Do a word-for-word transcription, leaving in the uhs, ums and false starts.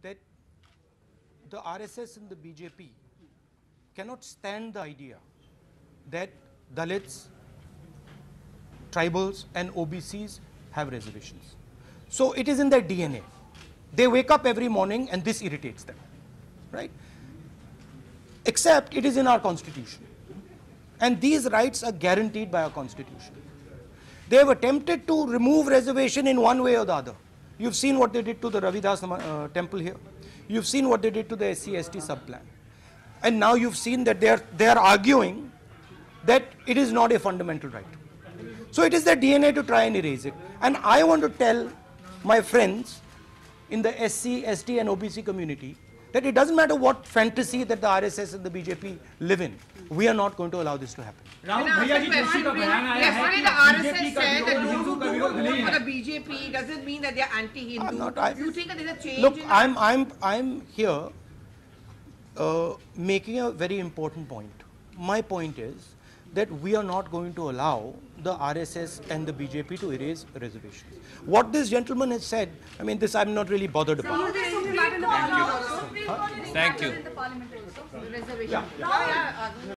that the R S S and the B J P cannot stand the idea that Dalits, tribals and O B Cs have reservations. So it is in their D N A. They wake up every morning and this irritates them, right? Except it is in our constitution. And these rights are guaranteed by our constitution. They have attempted to remove reservation in one way or the other. You've seen what they did to the Ravidas uh, temple here. You've seen what they did to the S C S T subplan. And now you've seen that they are, they are arguing that it is not a fundamental right. So it is their D N A to try and erase it. And I want to tell my friends in the S C, S T and O B C community that it doesn't matter what fantasy that the R S S and the B J P live in, we are not going to allow this to happen. Yesterday the R S S said that those who don't vote for the B J P doesn't mean that they are anti-Hindu. Do you think that there's a change? Look, I'm, I'm, I'm here uh, making a very important point. My point is that we are not going to allow the R S S and the B J P to erase reservations. What this gentleman has said, I mean, this I'm not really bothered about. Thank you. Thank you. Reservation. Yeah. Yeah, yeah.